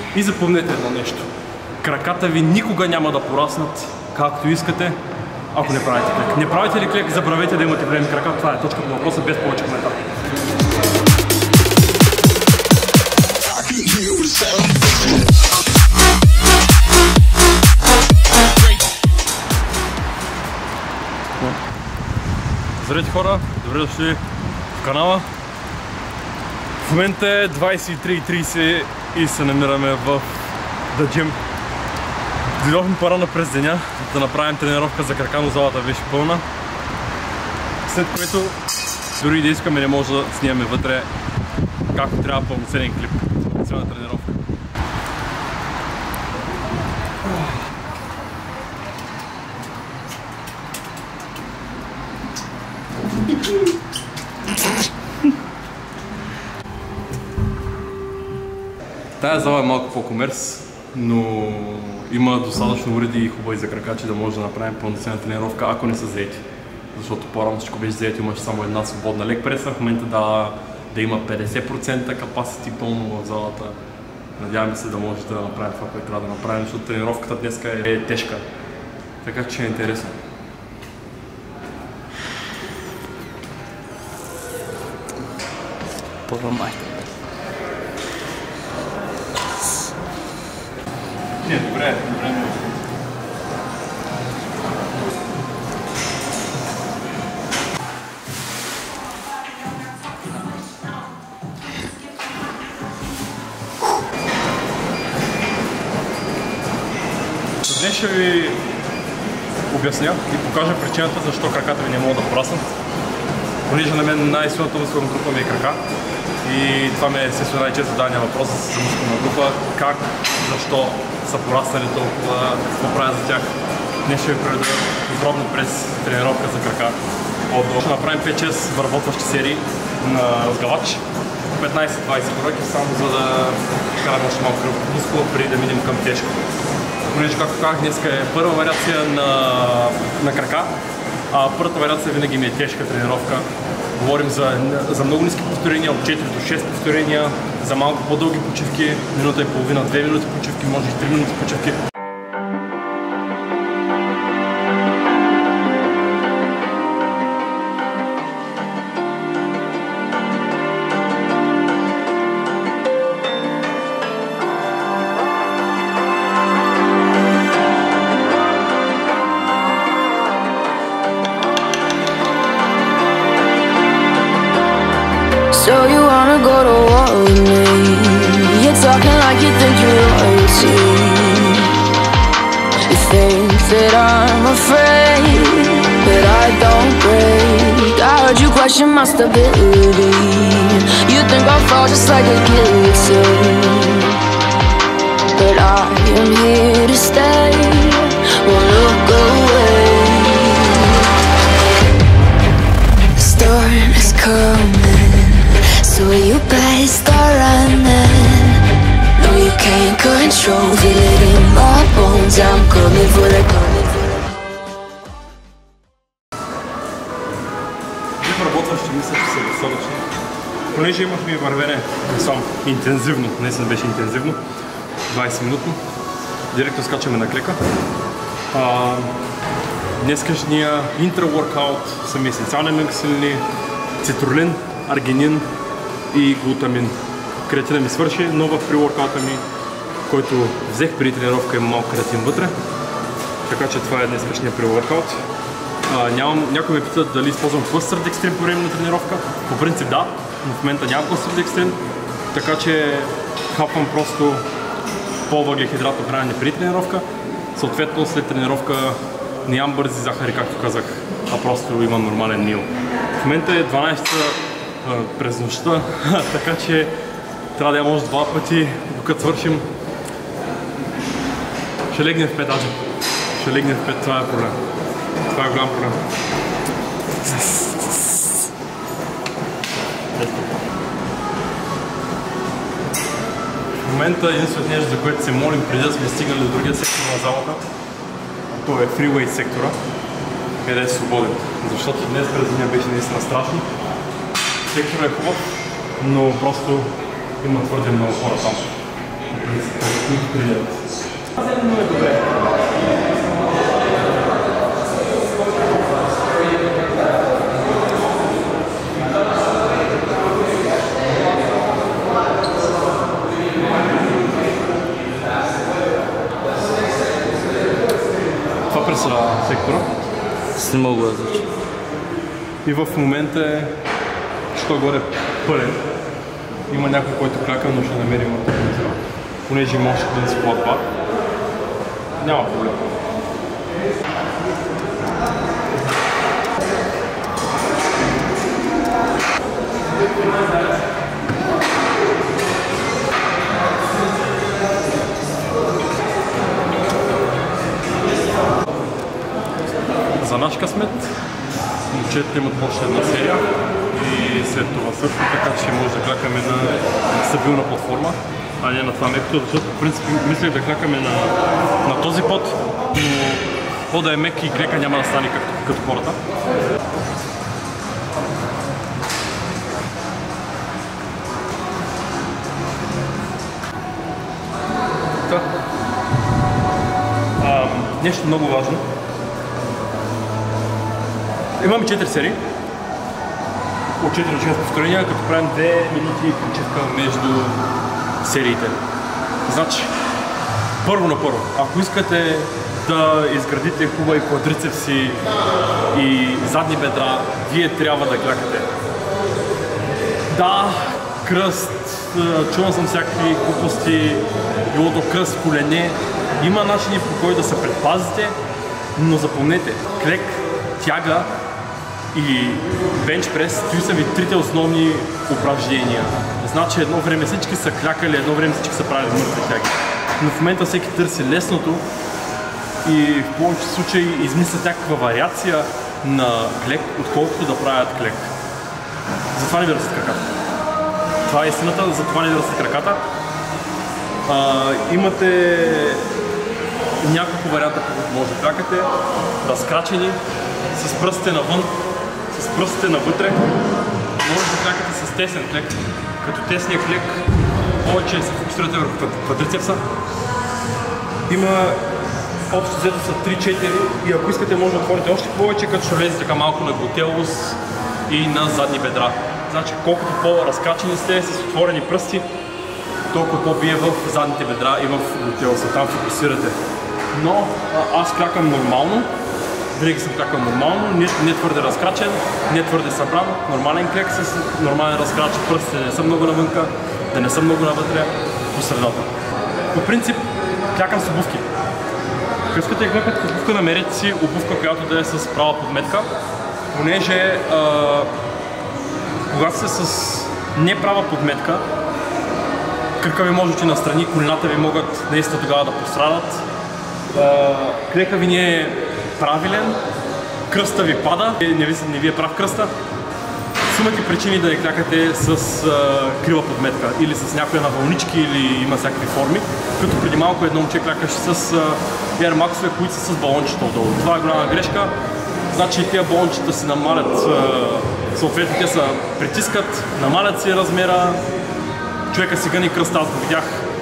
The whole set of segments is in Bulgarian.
И запомнете едно нещо. Краката ви никога няма да пораснат както искате, ако не правите клек. Не правите ли клек, забравете да имате големи крака. Това е точка по въпроса, без повече коментар. Здравейте хора, добре дошли в канала. В момента е 23:30 и се намираме в The Gym. Дойдохме по-рано през деня да направим тренировка за крака, но залата беше пълна. След което дори да искаме не може да снимаме вътре както трябва пълноценен клип. Пълноценна тренировка. Тая зала е малко по-комерс, но има достатъчно уреди и хубави за кракачи да може да направим пълноценна тренировка, ако не са заети. Защото по-рано всичко беше заети, имаше само една свободна leg преса, в момента да има 50% capacity пълно в залата. Надяваме се да може да направим това, което трябва да направим, защото тренировката днес е тежка. Така че е интересно. Поламай. Не, добре. Днес ще ви обясня и покажа причината защо краката ви не могат да пораснат. Понеже на мен най-силната мускулна група ми е крака и това ми е естествено най-често зададения въпрос за мускулна група. Как, защо са пораснали толкова, какво правя за тях. Днес ще ви проведа подробно през тренировка за крака. Ще направим 5-6 върботващи серии на разгалач, 15-20 бройки, само за да караме още малко мускула преди да минем към тежка. Понеже, както казах, днес е първа вариация на крака, а първата вариация винаги ми е тежка тренировка. Говорим за много ниски повторения, от 4 до 6 повторения, за малко по-дълги почивки, минута и половина, 2 минути почивки, може и 3 минути почивки. So you wanna go to war with me? You're talking like you think you're royalty. You think that I'm afraid, but I don't break. I heard you question my stability. You think I'll fall just like a guillotine, but I am here to stay. Won't look away. The storm is coming, so you better start running. No, you can't control, feel it in my bones. I'm coming for the Върботващи мисля, че са достатъчни. Понеже имахме вървене само интензивно, днес не беше интензивно, 20 минутно, директно скачаме на клека. Днескашния интра-воркаут са ми есенциални аминокиселини, цитрулин, аргинин и глутамин. Креатина ми свърши, но в при-воркаута ми, който взех при тренировка, има малко креатин вътре. Така че това е днескашния при-воркаут. Някой ме питат дали използвам клъстър декстрин по време на тренировка. По принцип да, но в момента нямам клъстър декстрин, така че хапвам просто по-въглехидратно хранене при тренировка. Съответно след тренировка не ям бързи захари, както казах, а просто имам нормален мил. В момента е 12 през нощта, така че трябва да ям още 2 пъти, докато свършим. Ще легнем в 5 аджа. Ще легнем в 5, това е проблем. Това е голям проблем. В момента единственото нещо, за което се молим преди да сме стигнали до другия сектор на залата, то е фривейт сектора, къде е свободен. Защото днес през деня беше наистина страшно. Секторът е хубав, но просто има твърде много хора там. тренират. Но е добре. Това през сектора. Снимал го значи. И в момента е, що горе пълен. Има някой, който крака, но ще намерим альтернатива. Понеже може да не си плат бар. Няма проблем. За наш късмет, момчетите имат още една серия и след това също, така че може да клякаме на стабилна платформа, а не на това мекото, защото в принцип мислех да клякаме на този пот, но пода е мек и клека няма да стане като хората. Нещо много важно. Имаме 4 серии от 4 до 6 повторения, като правим 2 минути почивка между сериите. Значи, първо на първо, ако искате да изградите хубави квадрицепси и задни бедра, вие трябва да клякате. Да, кръст, чувам съм всякакви глупости, билото кръст, колене. Има начини, по които да се предпазите, но запомнете, клек, тяга и бенч прес, това са ви трите основни упражнения. Значи едно време всички са клякали, едно време всички са правили мъртви тяги. Но в момента всеки търси лесното и в повечето случаи измислят някаква вариация на клек, отколкото да правят клек. Затова не ви растат краката. Това е истината, затова не ви растат краката. Имате няколко варианта, по които може да клякате. Разкрачени, с пръстите навън, с пръстите навътре. Може да клякате с тесен клек. Като тесния клек повече се фокусирате върху квадрицепса. Има общо взето са 3-4 и ако искате може да отворите още повече, като ще влезете така малко на глутеус и на задни бедра. Значи колкото по-разкачени сте с отворени пръсти, толкова по-бие в задните бедра и в глутеуса. Там фокусирате. Но аз клякам нормално. Винаги съм клякал нормално, не твърде разкрачен, не твърде събран, нормален клек с нормален разкрач, пръстите не са много навънка, да не са много навътре, по средата. По принцип, клякам с обувки. Ако искате да клякате с обувка, намерете си обувка, която да е с права подметка, понеже когато сте с неправа подметка, кръка ви може да настрани, колената ви могат наистина тогава да пострадат. Клека ви не е правилен, кръста ви пада, не ви е прав кръста. Имате причини да не клякате с крива подметка или с някоя на вълнички или има всякакви форми. Като преди малко едно момче клякаше с Air Max-ове, които са с балончета отдолу. Това е голяма грешка. Значи тези балончета се намалят, съответно те се притискат, намалят си размера, човека си гъни кръста, аз го видях.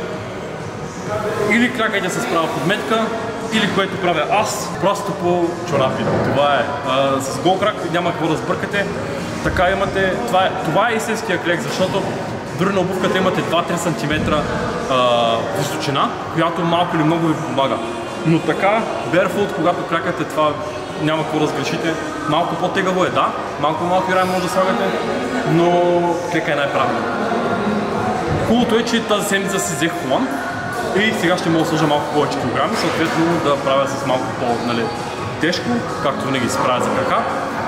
Или клякайте с права подметка, или което правя аз, просто по чорапи. Това е. С гол крак няма какво да сбъркате. Така имате. Това е истинския клек, защото дори на обувката имате 2-3 см височина, която малко или много ви помага. Но така, barefoot, когато клякате, това няма какво да сгрешите. Малко по-тегаво е, да. Малко рай може да слагате, но клека е най-правилно. Хубавото е, че тази седмица си взех колан. И сега ще мога да сложа малко повече килограми, съответно да правя с малко по-тежко, както винаги се правя за крака.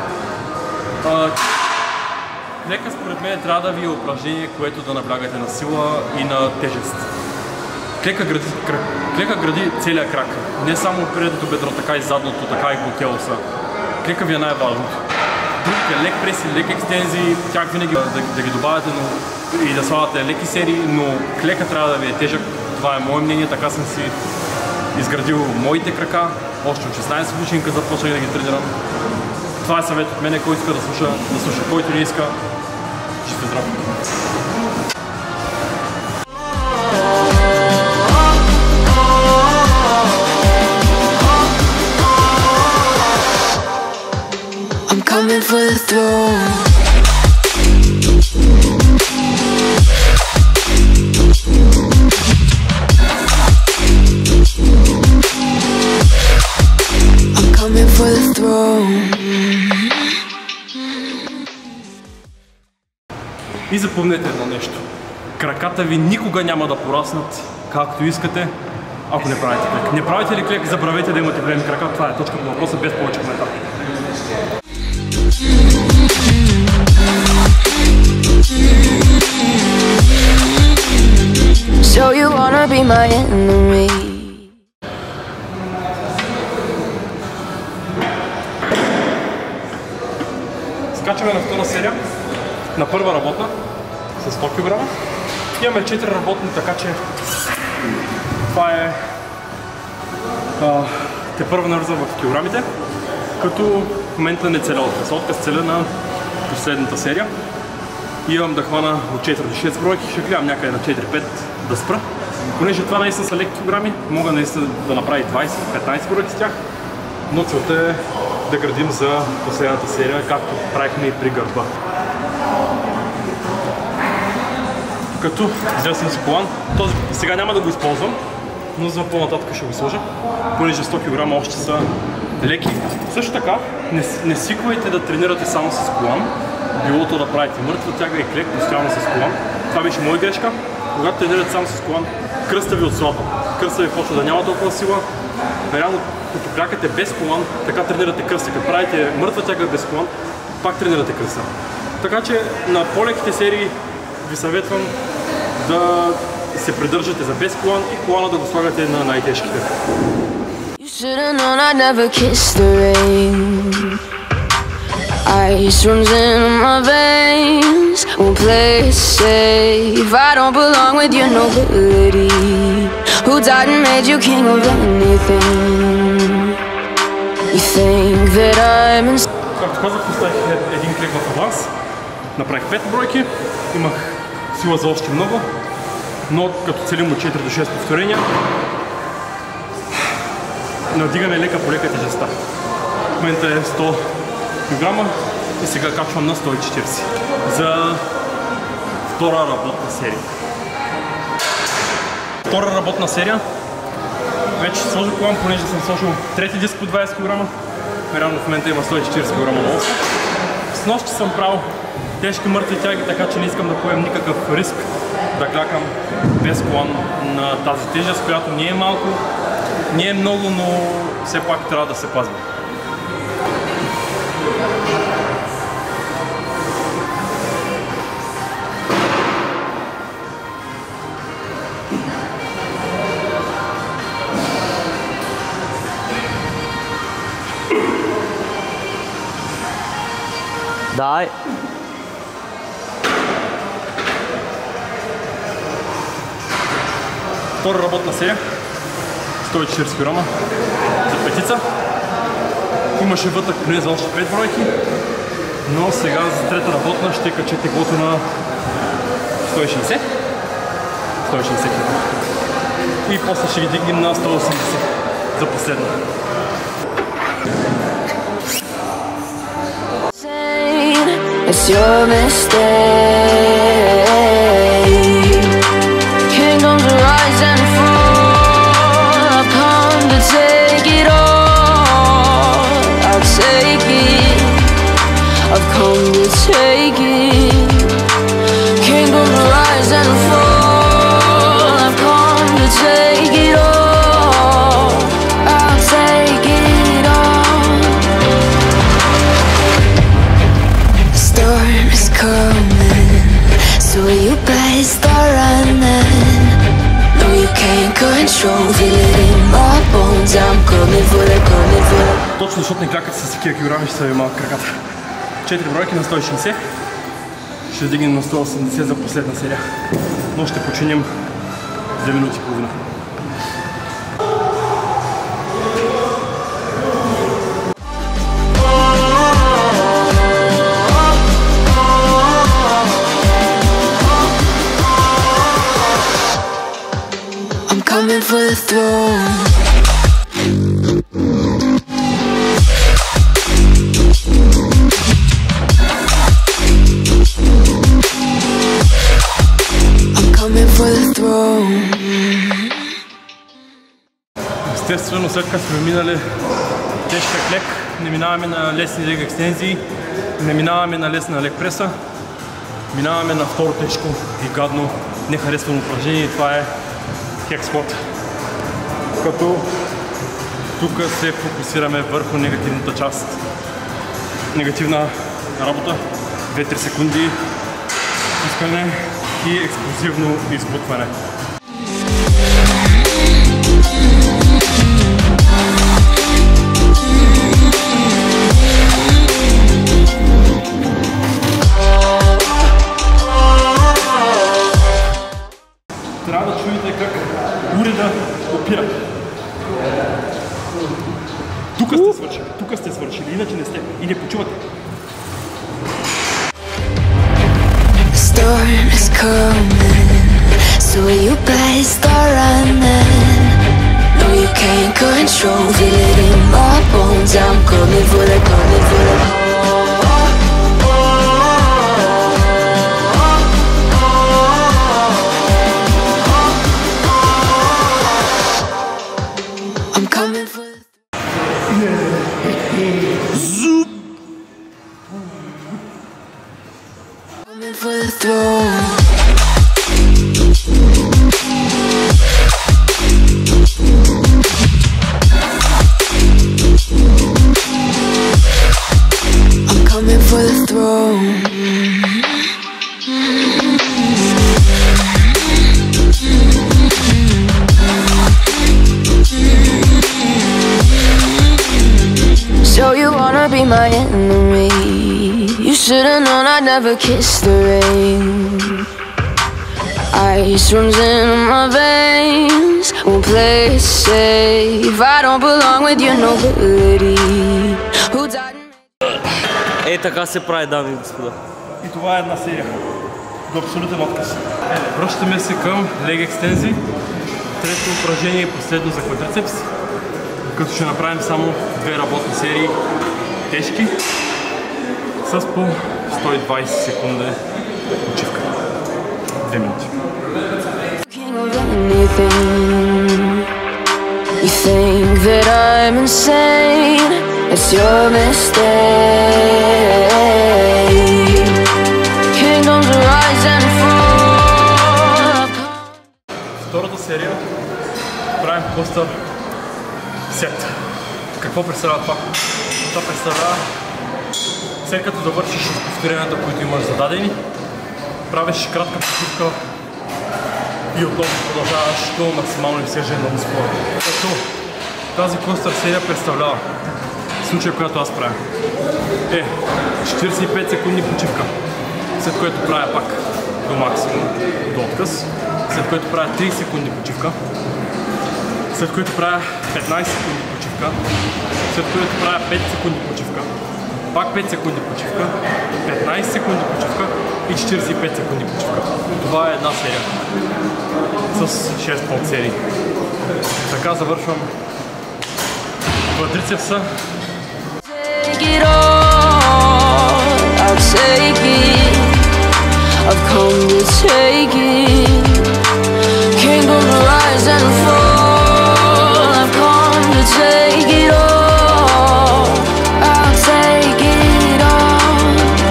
Клека според мен трябва да ви е упражнение, което да наблягате на сила и на тежест. Клека гради целия крак, не само предното бедро, така и задното, така и глутеуса. Клека ви е най-важното. Другите лек преси, лек екстензии, тях винаги да ги добавяте и да слагате леки серии, но клека трябва да ви е тежък. Това е мое мнение, така съм си изградил моите крака. Още от 16 годишника започнах да ги тренирам. Това е съвет от мене, който иска да слуша, който не иска. Жив и здрав! И запомнете едно нещо. Краката ви никога няма да пораснат както искате, ако не правите клек. Не правите ли клек, забравете да имате големи крака. Това е точка по въпроса, без повече коментар. So you wanna be my enemy? Скачаме на втора серия, на първа работна, с 100 кг. Имаме 4 работни, така че това е те първо навързвам в килограмите, като в момента не целя отказ. Отказ целя на последната серия. Имам да хвана от 4 до 6 бройки, ще гледам някъде на 4-5 да спра. Понеже това наистина са леки килограми, мога наистина да направя 20-15 бройки с тях, но целта е да градим за последната серия, както правихме и при гърба. Като взел съм си колан, този сега няма да го използвам, но за по-нататък ще го сложа, понеже 100 кг още са леки. Също така, не свиквайте да тренирате само с колан, било то да правите мъртва тяга и клек постоянно с колан. Това беше моя грешка. Когато тренирате само с колан, кръста ви отслабва. Кръста ви почва да няма толкова сила. Реално, като клякате без колан, така тренирате кръста. Като правите мъртва тяга без колан, пак тренирате кръста. Така че на по-леките серии ви съветвам да се придържате за без колан и колана да го слагате на най-тежките. Ice runs in my veins, won't play it safe. I don't belong with your nobility. Who died and made you king of anything? You think that I'm in... Както казах, поставих един клек в аванс. Направих 5 бройки, имах сила за още много, но като целим от 4 до 6 повторения, надигаме лека по лека тежестта. В момента е 100 кг и сега качвам на 140 за втора работна серия. Втора работна серия. Вече ще сложа колан, понеже съм сложил трети диск по 20 кг. Реално в момента има 140 кг на ос. С нощи съм правил тежки мъртви тяги, така че не искам да поем никакъв риск да клякам без колан на тази тежест, която не е малко, не е много, но все пак трябва да се пазим. Дай! Втора работна серия, 140 кг за петица. Имаше вътък поне за още 5 бройки, но сега за трета работна ще кача теглото на 160 кг. И после ще ги дигнем на 180 за последна. It's your mistake. Kingdoms rise and fall. I've come to take it all. I'll take it. I've come to take it. Kingdoms rise and fall. I've come to take it all. I'll take it all. Storm is coming, so you better start running. No, you can't control, feel it in my bones. I'm coming for the, coming for the. Точно защото не клякате с такива килограми, ще са ви малко краката. 4 бройки на 160, ще дигнем на 180 за последна серия, но ще починим 2 минути и половина. Coming for the throne. I'm coming for the throne. Естествено, след като сме минали тежка клек, не минаваме на лесни лег екстензии, не минаваме на лесна лег преса. Минаваме на второ тежко и гадно нехаресвано упражнение и това е хек сквот. Като тук се фокусираме върху негативната част. Негативна работа, 2-3 секунди пускане и експлозивно избутване. Трябва да чуете как уреда опира. Тук сте свършили, иначе не сте и не почувате. Storm is coming, so you better start running. No, you can't control, feel it in my bones. I'm coming for the, coming for the. I'm coming for the. Zoop! Coming for the throne. I'm coming for the throne. So you wanna be my enemy? You should've known I'd never kiss the rain. Ice runs in my veins, won't play it safe. I don't belong with your nobility. Who died and Е, така се прави, дами и господа. И това е една серия. До абсолютен отказ. Връщаме се към лег екстензии. Трето упражнение и последно за квадрицепс. Като ще направим само 2 работни серии тежки с по 120 секунди почивка. 2 минути. king of anything? You think that I'm insane? It's your mistake. Kingdoms rise and fall. Втората серия правим постър сет. Какво представлява това? Това представлява след като завършиш повторенията, които имаш зададени, правиш кратка почивка и отново продължаваш до максимално изсеждане на мускула. Като тази постър серия представлява случая, която аз правя. 45 секундни почивка, след което правя пак до максимум, до отказ, след което правя 30 секунди почивка, след което правя 15 секунди почивка, след което правя 5 секунди почивка, пак 5 секунди почивка, 15 секунди почивка и 45 секунди почивка. Това е една серия с 6 подсерии. Така завършвам квадрицепса. Take it all, I'll take it. I've come to take it. Kingdoms rise and fall. I've come to take it all. I'll take it all.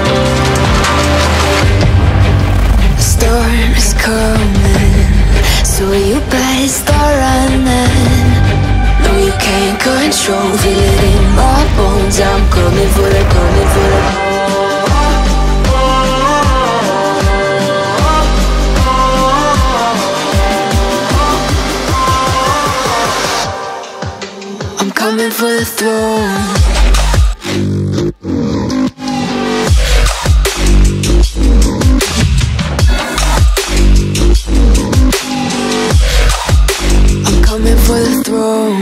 The storm is coming, so you better start running. No, you can't control, feel it in my bones. I'm coming for the, coming for the. I'm coming for the throne. I'm coming for the throne.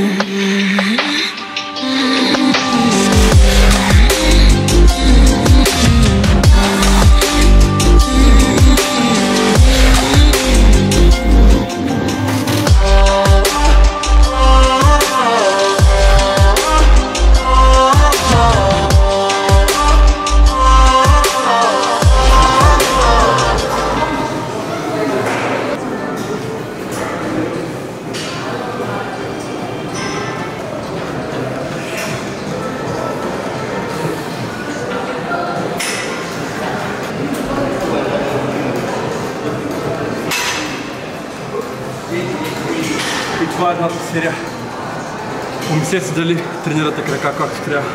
И това е едната серия. Помислете си дали тренирате крака както трябва.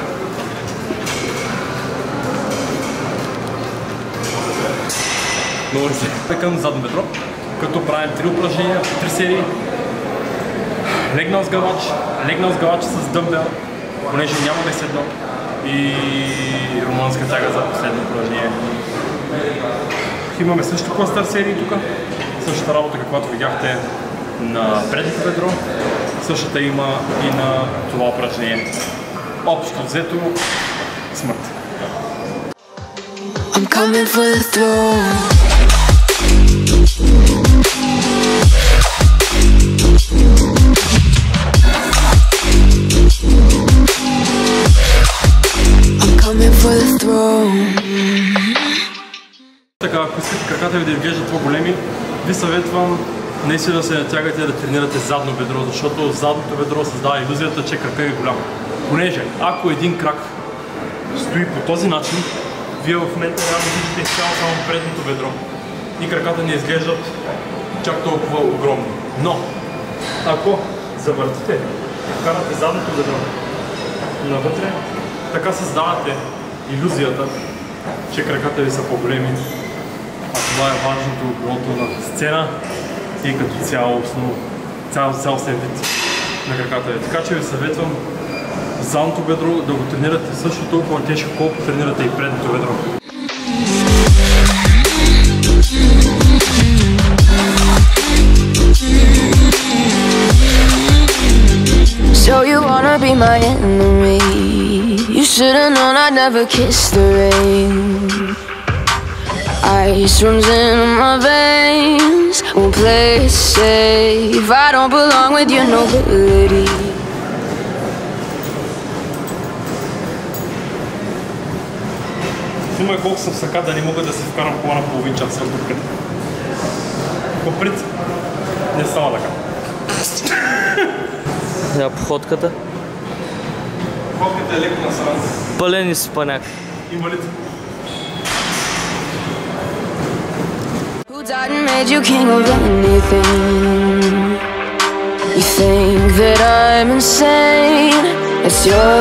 Много ли се? Към задно бедро, като правим 3 упражнения, 3 серии. Легнал с галач с дъмбел, понеже нямаме седно. И румънска тяга за последно упражнение. Имаме също кластър серии тук. Същата работа, каквато видяхте на предното бедро. Същата има и на това упражнение. Общо взето смърт. I'm coming for the throne. I'm coming for the throne. Така, ако искате краката ви да изглеждат по-големи, ви съветвам наистина да се натягате да тренирате задно бедро, защото задното бедро създава илюзията, че крака е голям. Понеже ако един крак стои по този начин, вие в момента няма да видите изцяло само предното бедро и краката не изглеждат чак толкова огромни. Но, ако завъртите и вкарате задното бедро навътре, така създавате илюзията, че краката ви са по-големи. А това е важното билото на сцена и като цялостен вид на краката ви. Така че ви съветвам задното бедро да го тренирате също толкова тежко, колко тренирате и предното бедро. So you wanna be my enemy? You should've known I'd never kiss the rain. Ice runs in my veins, won't play it safe. I don't belong with your nobility. Снимай колко съм сака да не мога да се вкарам кола на половин час с дупката. По принцип, не става така. Да, походката. Походката е леко насрана. Пълен и спаняк. Инвалид. Who died and made you king of anything? You think that I'm insane? It's your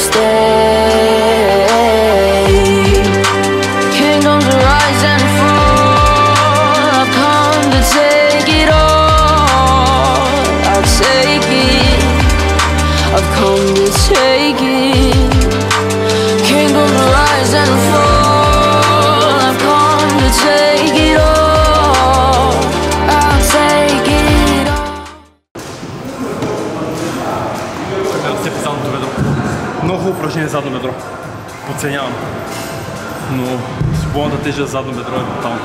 mistake. Kingdoms rise and fall. I've come to take it all. I'll take it. I've come to take it. Kingdoms rise and fall. I've come to take it all. I'll take it all. Цепи задното бедро. Много упражнение задно бедро. Подценявам. Но свободната тежест задно бедро е брутално.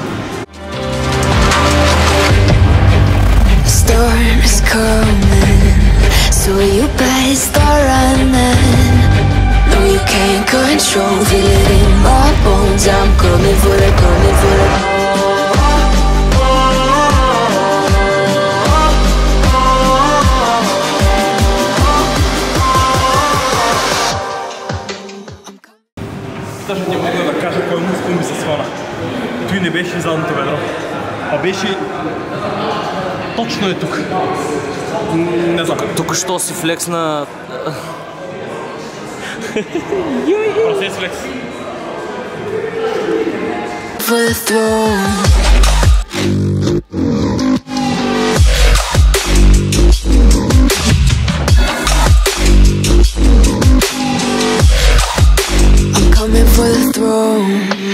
The storm is coming, so you better start running. No, you can't control, feel it in my bones. I'm coming for the, coming for the. Даже не мога да кажа кой мускул ми се свана. Той не беше задното бедро, а беше точно е тук. Не знам. Тук що си флекс на... Процес флекс. For the throne. I'm coming for the throne.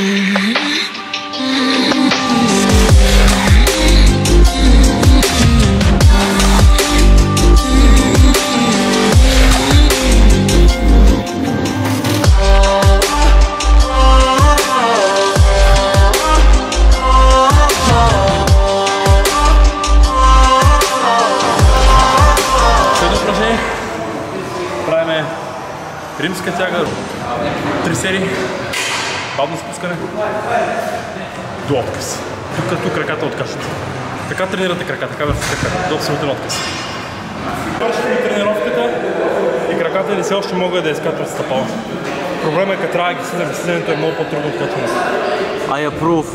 Римска тяга, 3 серии, бавно спускане, до отказ. Тук краката откажат. Така тренирате крака, така върху крака, до абсолютен отказ. Вършим тренировката и краката ли все още могат да изкачват стъпала. Проблемът е, като трябва да ги слизам, слизането е много по-трудно от качването. I approve.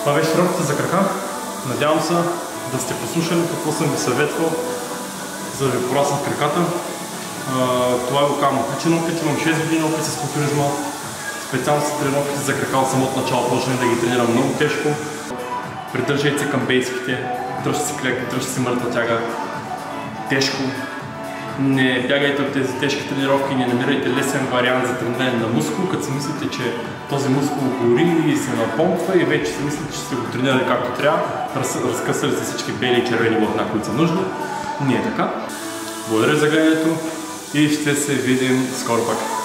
Това беше тренировката за крака. Надявам се да сте послушали какво съм ви съветвал, за да ви пораснат краката. Това го казвам отличен опит, имам 6 години опит с културизма. Специално са тренировките за крака от самото начало, почнах да ги тренирам много тежко. Придържайте се към бейсиките, дръжте си клек, дръжте си мъртва тяга. Тежко. Не бягайте от тези тежки тренировки, не намирайте лесен вариант за трениране на мускул, като си мислите, че този мускул гори и се напомпва и вече си мислите, че сте го тренирали както трябва, разкъсали се всички бели и червени влакна, които са нужни. Не е така. Благодаря за гледането и ще се видим скоро пак.